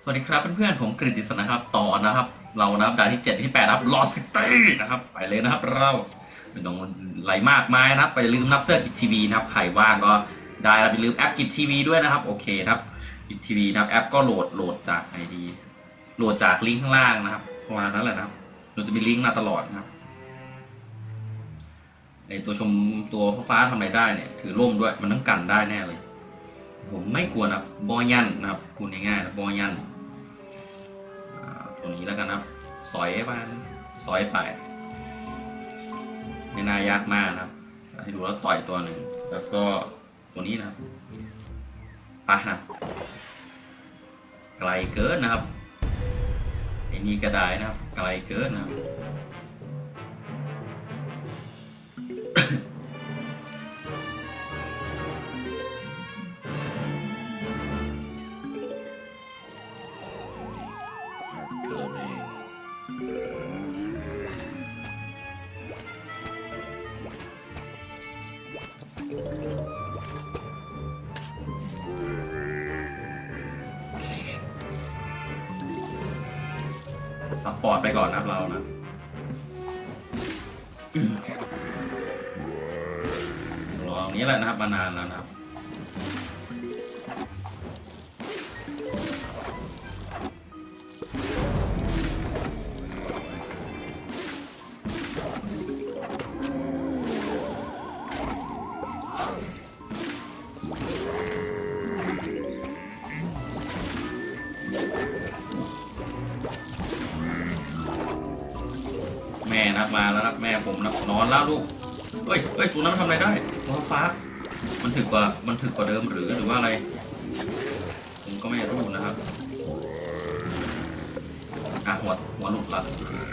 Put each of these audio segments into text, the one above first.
สวัสดีครับเพื่อนๆผมกฤติศนะครับต่อนะครับเรานะครับด่านที่7ที่8ครับลอสซิตี้นะครับไปเลยนะครับเราไม่ต้องไหลมากมายนะครับไปลืมนับเสื้อกิจทีวีนะครับใครว่างก็ได้แล้วไปลืมแอปกิจทีวีด้วยนะครับโอเคครับกิจทีวีนะครับแอปก็โหลดจากไอดีโหลดจากลิงก์ข้างล่างนะครับประมาณนั้นแหละนะครับเราจะมีลิงก์มาตลอดนะครับในตัวชมตัวฟ้าทำอะไรได้เนี่ยถือร่มด้วยมันต้องกันได้แน่เลยผมไม่กลัวนะบอยันนะครับพูดง่ายๆนะบอยันตัวนี้แล้วกันครับสอยไปสอยไปไม่น่ายากมากนะครับให้ดูแล้วต่อยตัวหนึ่งแล้วก็ตัวนี้นะครับปะนะไกลเกินนะครับไอ้นี่ก็ได้นะครับไกลเกินนะครับซัพพอร์ตไปก่อนนะครับเรานะรอตรงนี้แหละนะครับมานานแล้วนะครับแม่นะครับมาแล้วนะแม่ผมนะนอนแล้วลูกเฮ้ยตัวนั้นทำอะไรได้ตัวฟ้ามันถึกกว่าเดิมหรือว่าอะไรผมก็ไม่รู้นะครับหัวหลุดละ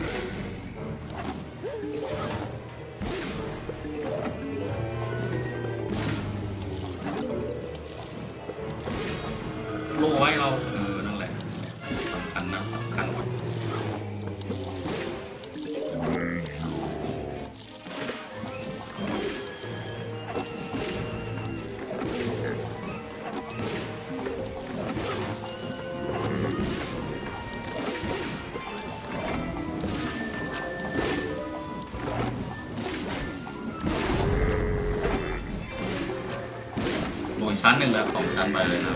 โล่ไว้เรานั่นแหละสำคัญนะสำคัญโรยชั้นหนึ่งแล้ว2 ชั้นไปเลยนะครับ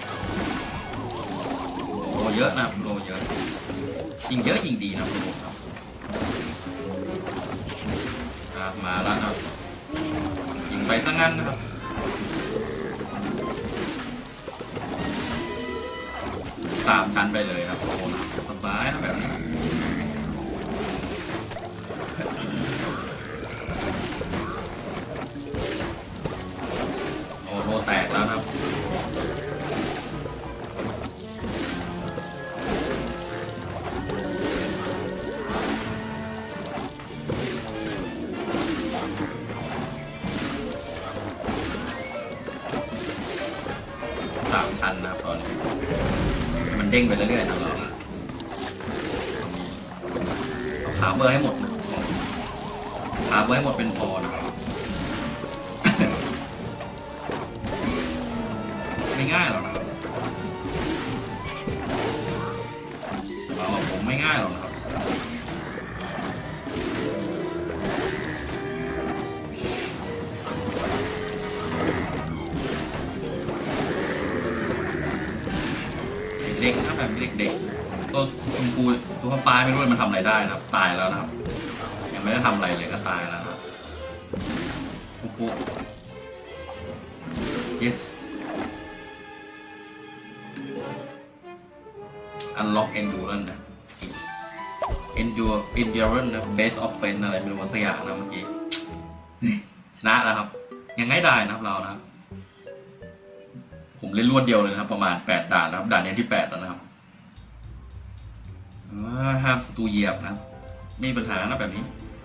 โรเยอะนะครับโรเยอะยิงเยอะยิงดีนะคุณผู้ชมครับมาแล้วครับยิงไปซะงั้นนะครับ3 ชั้นไปเลยครับโอ้สบายนะแบบนี้โอ้โหแตกแล้วครับ3 ชั้นนะครับตอนนี้มันเด้งไปเรื่อยๆนะเราเอาขาเบอร์ให้หมดนะขาเบอร์ให้หมดเป็นพอนะไม่ง่ายหรอกนะผมไม่ง่ายหรอกนะครับเด็กๆนะแบบเด็กๆตัวชมพูตัวฟ้าไม่รู้มันทำอะไรได้นะครับตายแล้วนะครับยังไม่ได้ทำอะไรเลยก็ตายแล้วนะครับปุ๊บ yes unlock endurance นะ endurance นะ base offense อะไรไม่รู้ว่าสักอย่างนะเมื่อกี้ชนะแล้วครับยังไงได้นะครับเรานะผมเล่นรวดเดียวเลยนะครับประมาณ8 ด่านนะครับด่านนี้ที่8แล้วนะครับห้ามศัตรูเหยียบนะไม่มีปัญหานะแบบนี้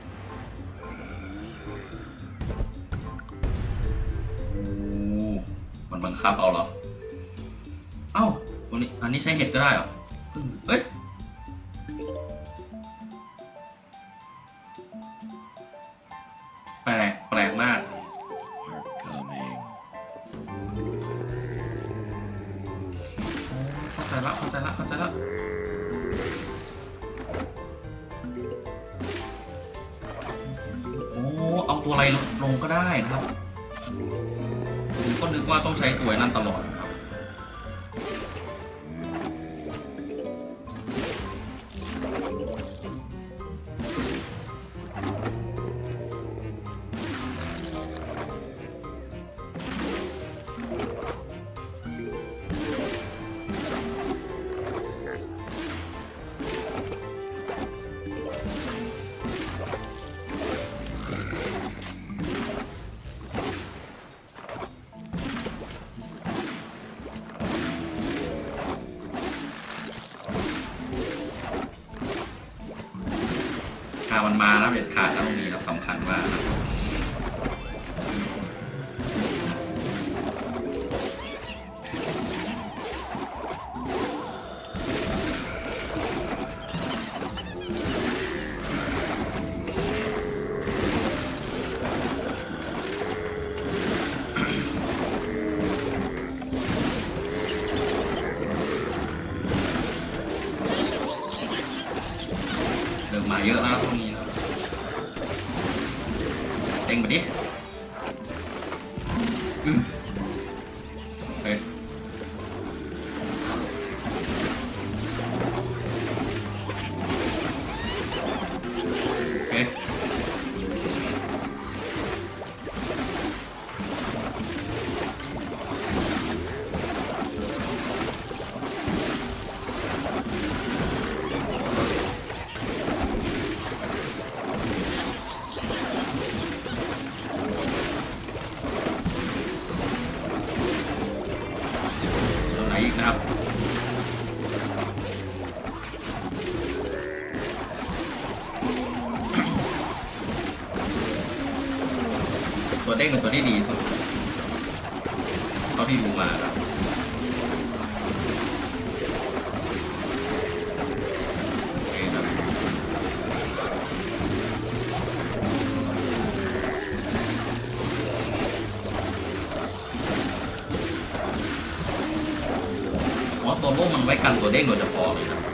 มันบังคับเอาเหรอเอ้าตัวนี้อันนี้ใช้เห็ดก็ได้เหรอเอ้ยแปลกมากแล้วโอ้เอาตัวอะไรลงก็ได้นะครับผมก็นึกว่าต้องใช้ตัวนั้นตลอดครับมันมาแล้วเด็ดขาดแล้วตรงนี้เราสำคัญมากนะเริ่มมาเยอะแล้วตรงนี้เต็งไปดิเฮ้ยโอเคอีกนะครับตัวเด้งเป็นตัวที่ดีสุดเท่าที่ดูมาครับโอเคครับตัวโล่มันไว้กันตัวเด้งโดยเฉพาะเลยครับ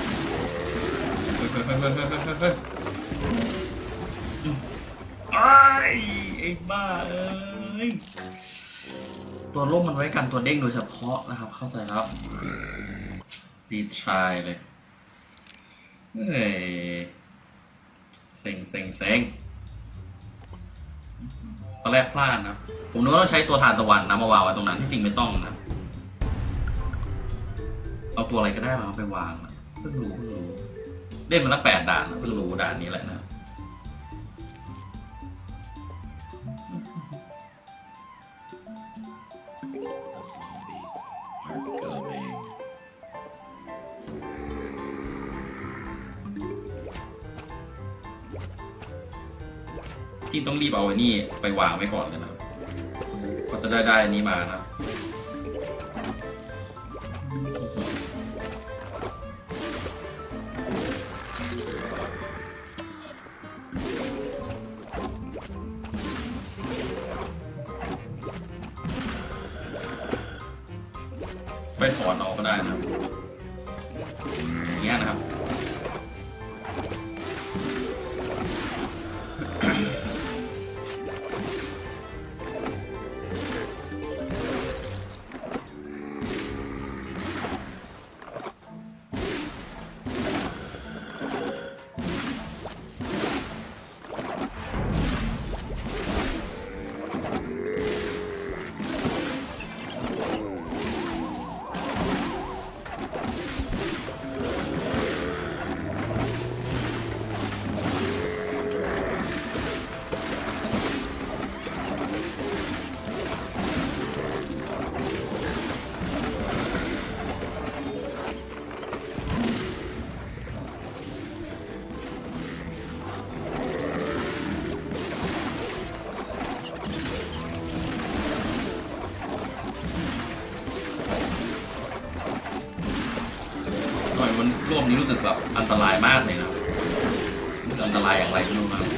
ไอ้บ้าเอ้ยตัวโล่มันไว้กันตัวเด้งโดยเฉพาะนะครับเข้าใจแล้วดีทรายเลยเฮ้ยเซ็งตอนแรกพลาดนะผมนึกว่าต้องใช้ตัวทานตะวันนะมาวางไว้ตรงนั้นที่จริงไม่ต้องนะเอาตัวอะไรก็ได้มาไปวางเพิ่งรู้เล่นมาแล้ว8 ด่านเพิ่งรู้ด่านนี้แหละนะที่ต้องรีบเอาไอ้นี่ไปวางไว้ก่อนเลยนะก็จะได้อันนี้มานะไปถอนเอาก็ได้นะครับอย่างเงี้ยนะครับรวมนี้รู้สึกแบบอันตรายมากเลยนะอันตรายอย่างไรไม่รู้นะ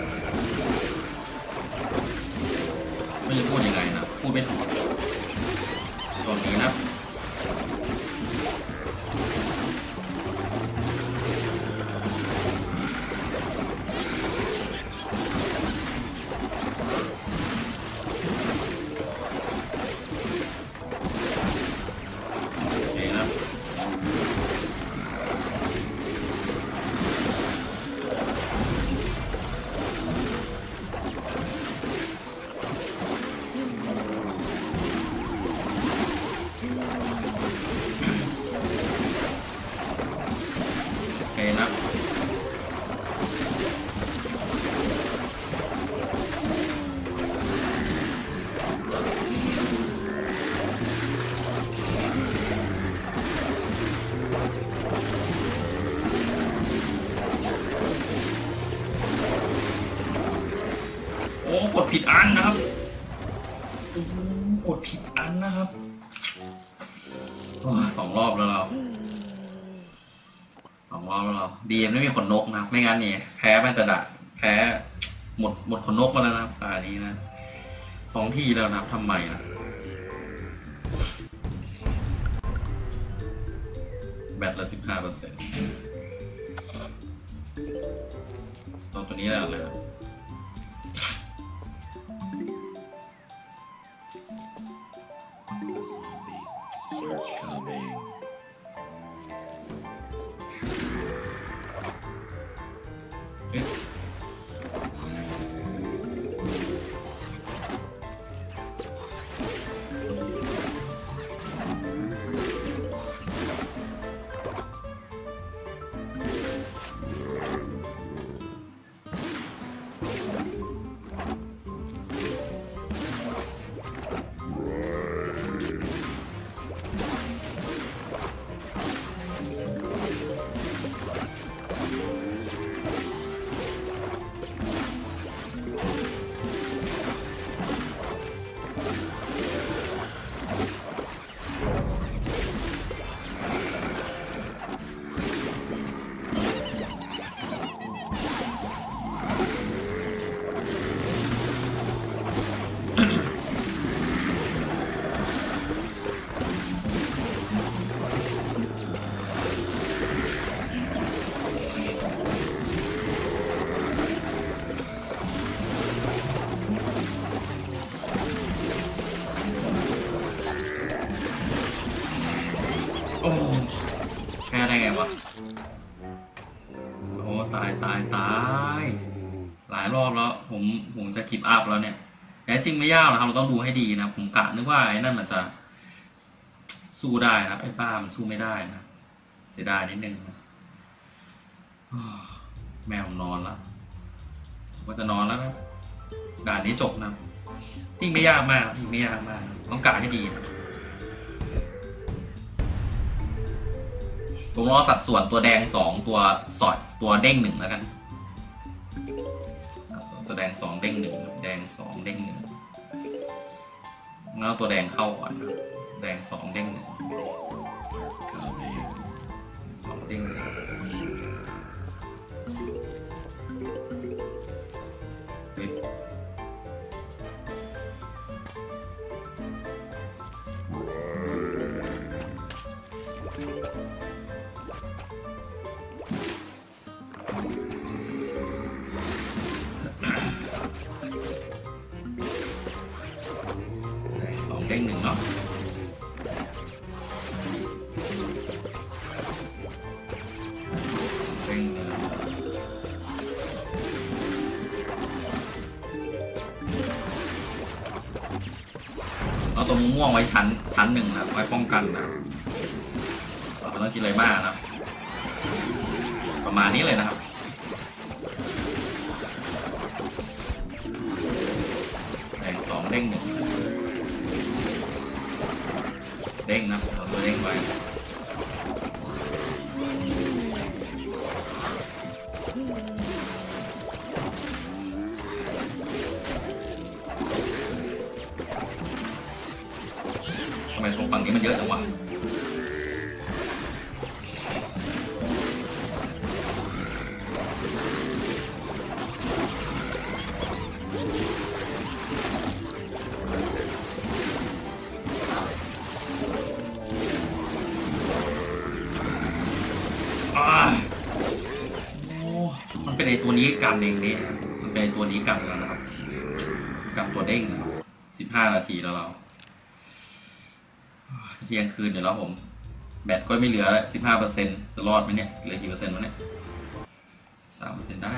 ไม่รู้พูดยังไงนะพูดไม่ถูกตรงนี้นะผิดอันนะครับกดผิดอันนะครับ2 รอบแล้วเรา2 รอบแล้วเราดีไม่มีขนนกนะครับไม่งั้นนี่แพ้แม่แต่ดะแพ้หมดขนนกมาแล้วนะครับตานี้นะ2 ที่แล้วนะครับทำไมนะแบตละ15%ตัวนี้แล้วเลยแพ้ได้ไงวะโอ้ตายหลายรอบแล้วผมจะคีปอัพแล้วเนี่ยแต่จริงไม่ยากนะครับเราต้องดูให้ดีนะผมกะนึกว่าไอ้นั่นมันจะสู้ได้นะไอ้ป้ามันสู้ไม่ได้นะเสียดายนิดนึงนะแมวนอนแล้วว่าจะนอนแล้วนะด่านนี้จบนะจริงไม่ยากมากต้องกะให้ดีนะผมรอสัดส่วนตัวแดง2ตัวสอดตัวเด้ง1แล้วกันสัดส่วนตัวแดง2เด้ง1แดง2เด้ง1แล้วตัวแดงเข้าก่อนแดง2เด้ง1 2เด้ง1เด้ง1เนาะเด้งเอาตัวม่วงไว้ชั้น1นะไว้ป้องกันนะเราต้องคิดอะไรมากนะประมาณนี้เลยนะครับแดง2เด้ง1เด้งนะเราตัวเด้งไว้ทำไมตรงฝั่งนี้มันเยอะจังวะมันเป็นไอตัวนี้กันเองนี่มันเป็นตัวนี้กันแล้วนะครับกันตัวเด้งนะครับ15 นาทีแล้วเราเที่ยงคืนเดี๋ยวแล้วผมแบตก็ไม่เหลือ 15% จะรอดไหมเนี่ยเหลือกี่เปอร์เซ็นต์วะเนี่ย3%ได้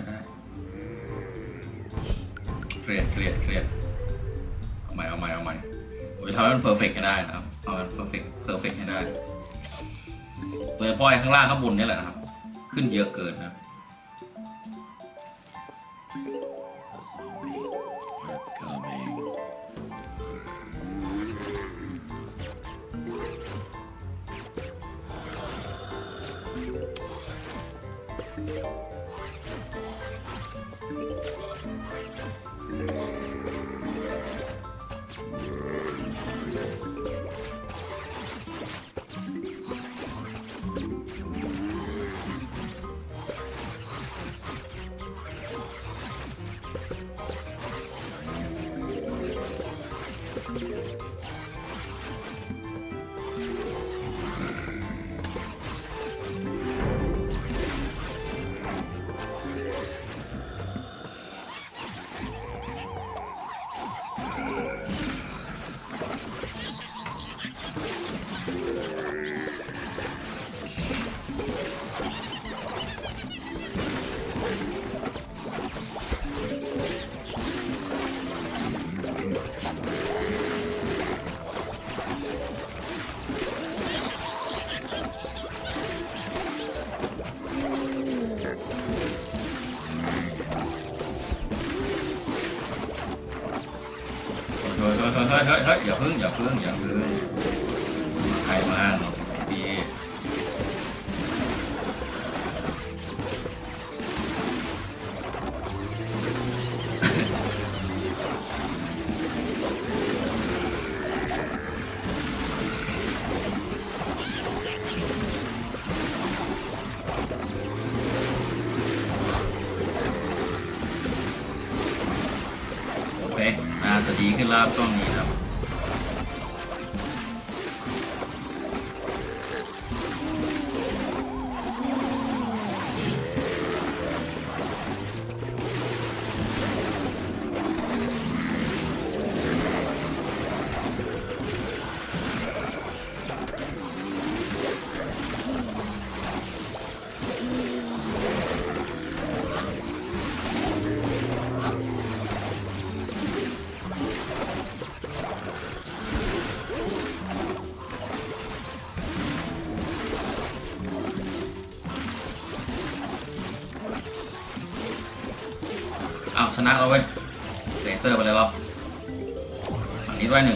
เครียดเอาใหม่โอ้ยทำให้มันเพอร์เฟกต์ให้ได้นะครับเอามันเพอร์เฟกต์ให้ได้โดยเฉพาะข้างล่างข้างบนนี่แหละนะครับขึ้นเยอะเกินนะอย่าพึ่งใครมาเนาะพี่น่าจะดีขึ้นแล้วช่วงนี้ครับอ้าวชนะเราเว้ยเลเซอร์ไปเลยเราฝั่งนี้ด้วย1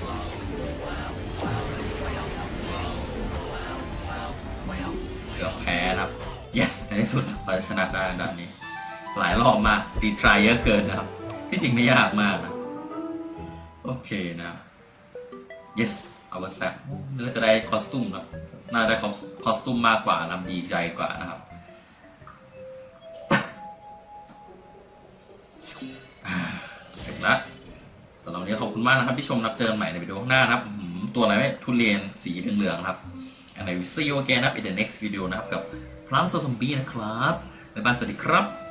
เกือบแพ้นะครับ yes ในที่สุดเราชนะได้ด่านนี้หลายรอบมากตีทรายเยอะเกินนะครับที่จริงไม่ยากมากนะโอเคนะ yes เอาไปแซ่เนื้อจะได้คอสตูมนะน่าได้คอสตูมมากกว่านะดีใจกว่านะครับเสร็จแล้วสำหรับวันนี้ขอบคุณมากนะครับที่ชมรับเจอกันใหม่ในวิดีโอข้างหน้านะครับตัวอะไรไม่ทุเรียนสีเหลืองๆครับ and I will see you again in the next video นะครับกับพลังซอมบี้นะครับบ๊ายบายสวัสดีครับ